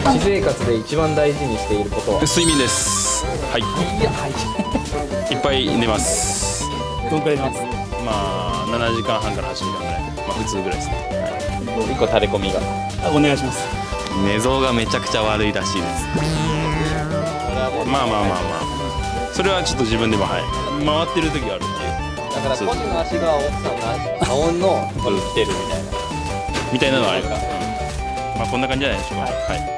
私生活で一番大事にしていることは？ 睡眠です。はい。いっぱい寝ます。 どのくらい寝ます？ まあ7時間半から8時間ぐらい。まあ普通ぐらいですね。 一個垂れ込みが。 お願いします。 寝相がめちゃくちゃ悪いらしいです。 まあまあまあまあ。それはちょっと自分でも回ってる時があるっていう。 だから個人の足が奥さんが青のところに来てるみたいな。 みたいなのはあるか。まあこんな感じじゃないでしょうか。はい。